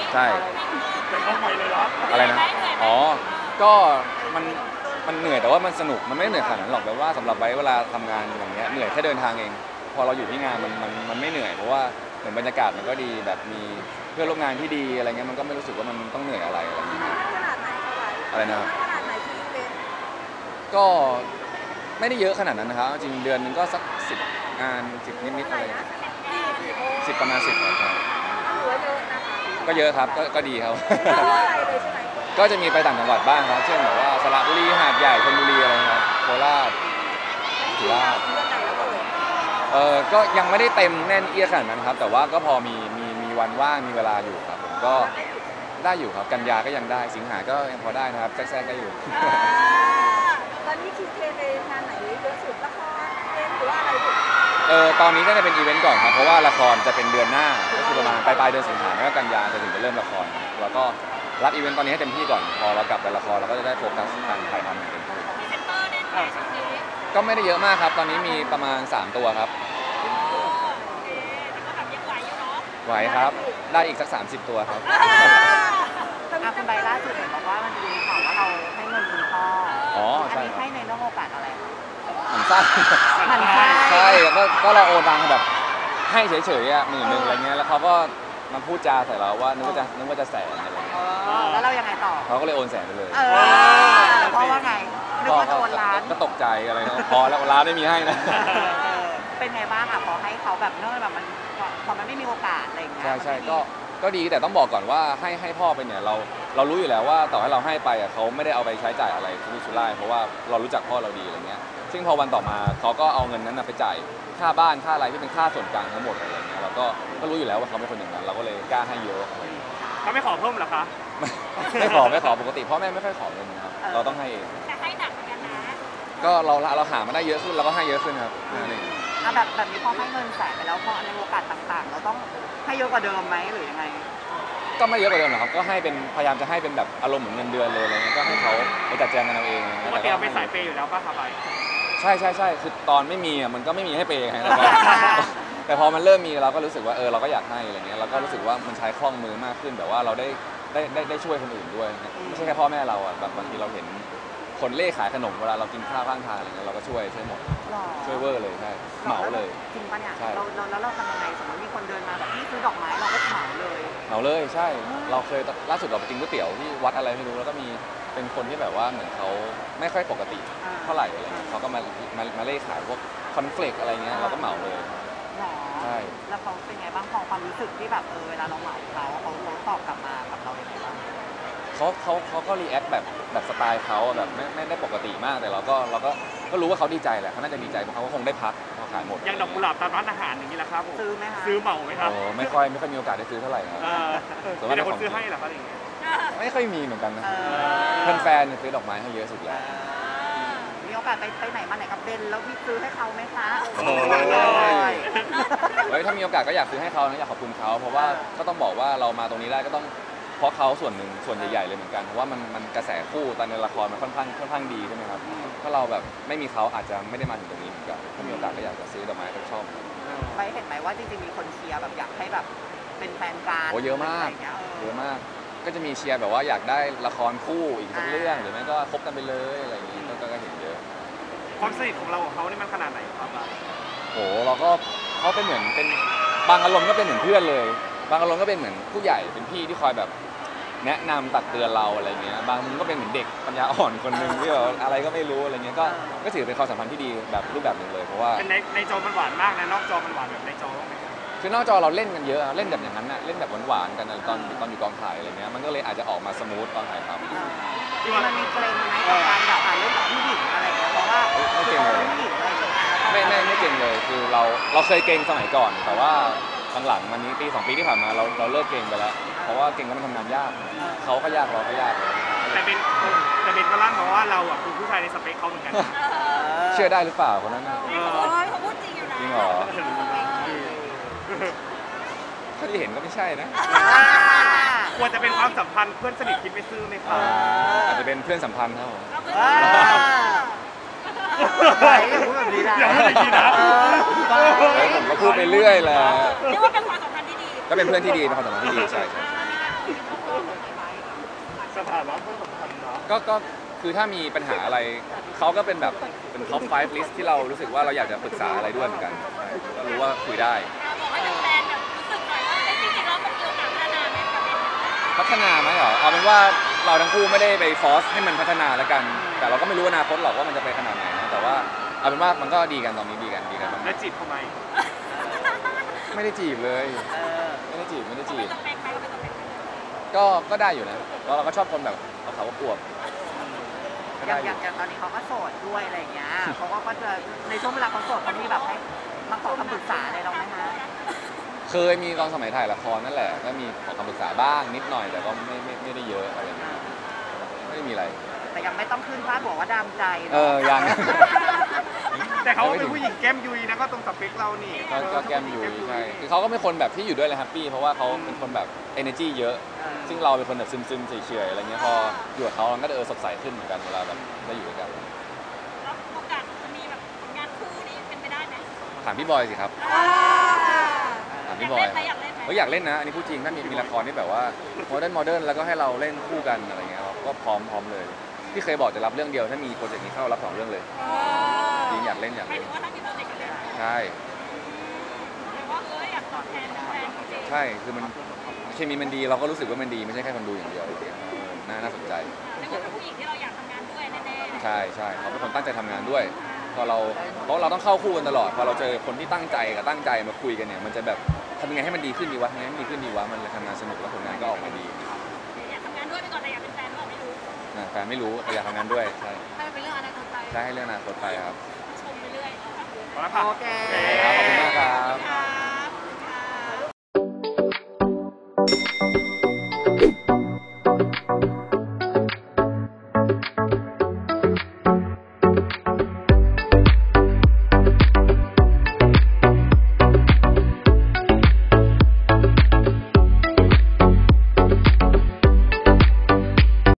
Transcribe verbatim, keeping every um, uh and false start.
ใช่เป็นเข้าไปเลยเหรออะไรนะอ๋อก็มันมันเหนื่อยแต่ว่ามันสนุกมันไม่เหนื่อยขนาดนั้นหรอกแบบว่าสำหรับไว้เวลาทำงานอย่างเงี้ยเหนื่อยแค่เดินทางเองพอเราอยู่ที่งานมันมันมันไม่เหนื่อยเพราะว่าเหมือนบรรยากาศมันก็ดีแบบมีเพื่อนร่วมงานที่ดีอะไรเงี้ยมันก็ไม่รู้สึกว่ามันต้องเหนื่อยอะไรอะไรเงี้ยขนาดไหนเอาไว้อะไรนะขนาดไหนชีวิตเป็นก็ไม่ได้เยอะขนาดนั้นนะครับจริงเดือนนึงก็สักสิบงานสิบนิดๆอะไรสิบประมาณสิบครับถือว่าเยอะนะคะก็เยอะครับก็ก็ดีครับอะไรเลยใช่ไหมก็จะมีไปต่างจังหวัดบ้างครับเช่นแบบว่าสระบุรีหาดใหญ่ชลบุรีอะไรครับโคราชสุราษฎร์เออก็ยังไม่ได้เต็มแน่นเอียดขนาดนั้นครับแต่ว่าก็พอมีมีมีวันว่างมีเวลาอยู่ครับผมก็ได้อยู่ครับกันยาก็ยังได้สิงหาก็ยังพอได้นะครับแทรกๆได้อยู่ตอนนี้คิวเทไปงานไหนเยอะสุดละครเล่นหรือว่าอะไรถูกเออตอนนี้ก็จะเป็นอีเวนต์ก่อนครับเพราะว่าละครจะเป็นเดือนหน้าก็คือประมาณปลายปลายเดือนสิงหาแล้วก็กันยาจะถึงจะเริ่มละครแล้วก็รับอีเวนต์ตอนนี้ให้เต็มที่ก่อนพอเรากลับไปละครเราก็จะได้โฟกัสการถ่ายทำอย่างเต็มที่ก็ไม่ได้เยอะมากครับตอนนี้มีประมาณสามตัวครับไหวครับได้อีกสักสามสิบตัวครับคุณใบล่าสุดเห็นบอกว่ามันมีข่าวว่าเราให้เงินคุณพ่ออ๋อใช่ให้ในนอกโอกาสอะไรหมันไส้หมันไส้ใช่ก็ก็เราโอนตังค์แบบให้เฉยๆอ่ะหมื่นหนึ่งอะไรเงี้ยแล้วเขาก็มาพูดจาใส่เราว่านึกว่าจะนึกว่าจะแสนอะไรแล้วเรายังไงต่อเขาก็เลยโอนแสนไปเลยเพราะว่าไงนึกว่าจะโอนล้านก็ตกใจอะไรเนาะพอแล้วล้านไม่มีให้นะเป็นไงบ้างอ่ะพอให้เขาแบบเนื่องแบบมันพอมันไม่มีโอกาสอะไรอย่างเงี้ยใช่ใช่ก็ก็ดีแต่ต้องบอกก่อนว่าให้ให้พ่อไปเนี่ยเราเรารู้อยู่แล้วว่าต่อให้เราให้ไปอ่ะเขาไม่ได้เอาไปใช้จ่ายอะไรที่ชุไล่เพราะว่าเรารู้จักพ่อเราดีอะไรเงี้ยซึ่งพอวันต่อมาเขาก็เอาเงินนั้นไปจ่ายค่าบ้านค่าอะไรที่เป็นค่าส่วนกลางทั้งหมดอะไรเงี้ยเราก็ก็รู้อยู่แล้วว่าเขาเป็นคนอย่างนั้นเราก็เลยกล้าให้เยอะเขาไม่ขอเพิ่มหรอคะไม่ขอไม่ขอปกติพ่อแม่ไม่ค่อยขอเงินนะครับเราต้องให้เองแต่ให้หนักเหมือนกันนะก็เราเราหามาได้เยอะขึ้นเราก็ให้เยอะขึ้นครับนั่นเองแบบแบบนี้พอให้เงินแสนไปแล้วพอในโอกาสต่างๆเราต้องให้เยอะกว่าเดิมไหมหรือยังไงก็ไม่เยอะกว่าเดิมหรอกครับก็ให้เป็นพยายามจะให้เป็นแบบอารมณ์เหมือนเงินเดือนเลยอะไรเงี้ยก็ให้เขาไปจัดแจงกันเอาเองปกติเราเป็นสายเปย์อยู่แล้วป่ะครับไปใช่ใช่ใช่คือตอนไม่มีอ่ะมันก็ไม่มีให้เปย์ไงแต่พอมันเริ่มมีเราก็รู้สึกว่าเออเราก็อยากให้อะไรเงี้ยเราก็รู้สึกว่ามันใช้คล่องมือมากขึ้นแบบว่าเราได้ได้ได้ได้ช่วยคนอื่นด้วยไม่ใช่แค่พ่อแม่เราอ่ะแบบบางทีเราเห็นคนเล่ขายขนมเวลาเรากินข้าวข้างทางอะไรเงี้ยเราก็ช่วยช่วยหมดช่วยเวอร์เลยใช่เหมาเลยจริงปะเนี่ยเราแล้วเราทำยังไงสมมติมีคนเดินมาแบบที่ซื้อดอกไม้เราก็เหมาเลยเหมาเลยใช่เราเคยล่าสุดเราไปกินก๋วยเตี๋ยวที่วัดอะไรไม่รู้แล้วก็มีเป็นคนที่แบบว่าเหมือนเขาไม่ค่อยปกติเท่าไหร่อะไรเงี้ยเขาก็มามามาเล่ขายพวกคอนเฟลกอะไรเงี้ยเราก็เหมาเลยใช่แล้วเขาเป็นไงบ้างพอความรู้สึกที่แบบเออเวลาเราเหมาเขาเขาตอบกลับมากับเราอย่างไรบ้างเขาเขาเขาก็รีแอคแบบแบบสไตล์เขาแบบไม่ไม่ได้ปกติมากแต่เราก็เราก็ก็รู้ว่าเขาดีใจแหละเขาน่าจะดีใจเพราะเขาคงได้พักพอขายหมดอย่างดอกกุหลาบตามร้านอาหารอย่างนี้แหละครับซื้อไหมคะซื้อเหมาไหมครับโอ้ไม่ค่อยไม่ค่อยมีโอกาสได้ซื้อเท่าไหร่ครับส่วนมากคนซื้อให้เหรอครับอย่างนี้ไม่ค่อยมีเหมือนกันนะเพื่อนแฟนซื้อดอกไม้ให้เยอะสุดแล้วมีโอกาสไปไปไหนมาไหนกับเบนแล้วพี่ซื้อให้เขาไหมคะโอ้ยเฮ้ยถ้ามีโอกาสก็อยากซื้อให้เขานะอยากขอบคุณเขาเพราะว่าก็ต้องบอกว่าเรามาตรงนี้ได้ก็ต้องเพราะเขาส่วนหนึ่งส่วนใหญ่ๆเลยเหมือนกันเพราะว่ามันมันกระแสคู่ตอนในละครมันค่อนข้างค่อนข้างดีใช่ไหมครับถ้าเราแบบไม่มีเขาอาจจะไม่ได้มาถึงตรงนี้เหมือนกันถ้ามีโอกาสก็อยากจะซื้อดอกไม้ก็ชอบไปเห็นไหมว่าจริงๆมีคนเชียร์แบบอยากให้แบบเป็นแฟนกันโอ้เยอะมากเยอะมากก็จะมีเชียร์แบบว่าอยากได้ละครคู่อีกสักเรื่องหรือไม่ก็คบกันไปเลยอะไรอย่างนี้ก็ก็เห็นเยอะความสนิทของเราของเขานี่มันขนาดไหนครับโหเราก็เขาเป็นเหมือนเป็นบางอารมณ์ก็เป็นเหมือนเพื่อนเลยบางอารมณ์ก็เป็นเหมือนผู้ใหญ่เป็นพี่ที่คอยแบบแนะนำตักเตือนเราอะไรเงี้ยบางมุมก็เป็นเหมือนเด็กปัญญาอ่อนคนหนึ่งที่แบบอะไรก็ไม่รู้อะไรเงี้ยก็ก็ถือเป็นความสัมพันธ์ที่ดีแบบรูปแบบหนึ่งเลยเพราะว่าในในจอมันหวานมากนะนอกจอมันหวานแบบในจอไหมคือนอกจอเราเล่นกันเยอะเล่นแบบอย่างนั้นน่ะเล่นแบบหวานๆกันตอนตอนอยู่กองถ่ายอะไรเงี้ยมันก็เลยอาจจะออกมาสมูทตอนถ่ายทำที่มันมีเกรงไหมกับการแบบเล่นกับผู้หญิงอะไรเงี้ยเพราะว่าไม่เก่งเลยไม่ไม่ไม่เก่งเลยคือเราเราเคยเก่งสมัยก่อนแต่ว่าหลังๆมันนี้ปีสองปีที่ผ่านมาเราเราเลิกเก่งไปแล้วเพราะว่าเก่งแล้วมันทำงานยากเขาก็ยากเราก็ยากแต่เป็นแต่เป็นก็ร่างเพราะว่าเราอ่ะคือผู้ชายในสเปคเขาเหมือนกันเชื่อได้หรือเปล่าคนนั้นเขาพูดจริงอยู่นะจริงเหรอถ้าที่เห็นก็ไม่ใช่นะควรจะเป็นความสัมพันธ์เพื่อนสนิทคิดไม่ซื่อไหมครับอาจจะเป็นเพื่อนสัมพันธ์ครับผมแบบนี้นะอย่างนี้นะผมก็พูดไปเรื่อยแหละเรียกว่าเป็นความสัมพันธ์ที่ดีก็เป็นเพื่อนที่ดีเป็นความสัมพันธ์ที่ดีใช่ใช่จสถานะเพื่อนสำคัญเนาะก็ก็คือถ้ามีปัญหาอะไรเขาก็เป็นแบบเป็นท็อปไฟว์ลิสที่เรารู้สึกว่าเราอยากจะปรึกษาอะไรด้วยเหมือนกันก็รู้ว่าคุยได้บอกให้แฟนๆแบบรู้สึกหน่อยว่าเอ้ยจริงๆแล้วมันมีโอกาสพัฒนาไหมประเด็นนี้พัฒนาไหมเหรอเอาเป็นว่าเราทั้งคู่ไม่ได้ไปฟอร์สให้มันพัฒนาแล้วกัน แต่เราก็ไม่รู้อนาคตหรอกว่ามันจะไปขนาดไหนนะแต่ว่าเอาเป็นว่ามันก็ดีกันตอนนี้ดีกันดีกันมากแล้วจีบทำไมๆไม่ได้จีบเลยเออไม่ได้จีบไม่ได้จีเป็นบสเปคไหมก็เป็นสเปคไหมก็ก็ได้อยู่นะเราเราก็ชอบคนแบบเขาวๆอวบก็อได้ย่างออย่ายู่งอย่างตอนนี้เขาก็โสดด้วยอะไรอย่างเงี้ยเขาก็ก็จะในช่วงเวลาเขาโสดเขามีแบบให้มาขอคำปรึกษาอะไรเราไหมคะเคยมีตอนสมัยถ่ายละครนั่นแหละก็มีขอคำปรึกษาบ้างนิดหน่อยแต่ก็ไม่ไม่ไม่ได้เยอะอะไรเงี้ยไม่ได้มีอะไรแต่ยังไม่ต้องขึ้นพาดบอกว่าดามใจนะเออยังแต่เขาก็เป็นผู้หญิงแก้มยุยนะก็ตรงสเปคเรานี่ก็ก็แก้มอยู่ใช่คือเขาก็เป็นคนแบบที่อยู่ด้วยเลยแฮปปี้เพราะว่าเขาเป็นคนแบบ energy เยอะเออซึ่งเราเป็นคนแบบซึมๆเฉยๆอะไรเงี้ยพออยู่กับเขาเราก็จะเออสดใสขึ้นเหมือนกันเวลาแบบได้อยู่ด้วยกันแล้วโอกาสจะมีแบบผลงานคู่นี่เป็นไปได้ไหมถามพี่บอยสิครับถามอยาพี่กบอยเล่นไหมอยากเล่นไหมเฮ้ยอยากเล่นนะอันนี้พูดจริงถ้ามีมีละครที่แบบว่าโมเดิร์นโมเดิร์นแล้วก็ให้เราเล่นคู่กันอะไรเงี้ยเราก็พร้อมพร้อมเลยพี่เคยบอกจะรับเรื่องเดียวถ้ามีโปรเจกต์นี้เข้ารับสองเรื่องเลยจริงอยากเล่นอยากหมายเล่นถึงว่าถ้ามีโปรเจกต์กันเล่นใช่แต่ว่าเอออยากตอบแทนแฟนจริงๆใช่คือมันเคมีมันดีเราก็รู้สึกว่ามันดีไม่ใช่แค่คนดูอย่างเดียวอะไรเงี้ยเออน่าน่าสนใจเรียกว่าเป็นผู้หญิงที่เราอยากทำงานด้วยแน่ๆใช่ใช่เขาเป็นคนตั้งใจทำงานด้วยพอเราเพราะเราต้องเข้าคู่กันตลอดพอเราเจอคนที่ตั้งใจกับตั้งใจมาคุยกันเนี่ยมันจะแบบทำยังไงให้มันดีขึ้นดีวะทำยังไงให้มันดีขึ้นดีวะมันเลยทำงานสนุกแล้วผลงานก็ออกมาดีอยากทำงานด้วยไปก่อนแต่อยากเป็นแฟนก็ไม่รู้อ่ะแฟนไม่รู้แต่อยากทำงานด้วยใช่ให้เป็นเรื่องอนาคตไปใช่ให้เรื่องอนาคตไปครับชมไปเรื่อยพอแล้วค่ะโอเค